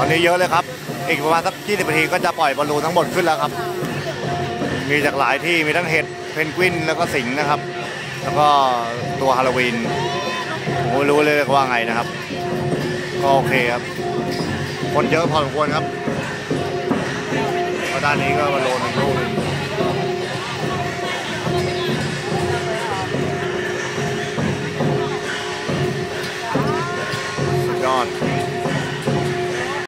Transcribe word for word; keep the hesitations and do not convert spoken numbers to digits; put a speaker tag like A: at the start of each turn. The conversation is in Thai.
A: อนนี้เยอะเลยครับอีกประมาณสักยี่สิบนาทีก็จะปล่อยบอลลูนทั้งหมดขึ้นแล้วครับมีจากหลายที่มีทั้งเห็ดเพนกวินแล้วก็สิงห์นะครับแล้วก็ตัวฮาโลวีนผมไม่รู้เลยว่าไงนะครับก็โอเคครับคนเยอะพอสมควรครับเพราะด้านนี้ก็บอลลูนทั้งลูกเลย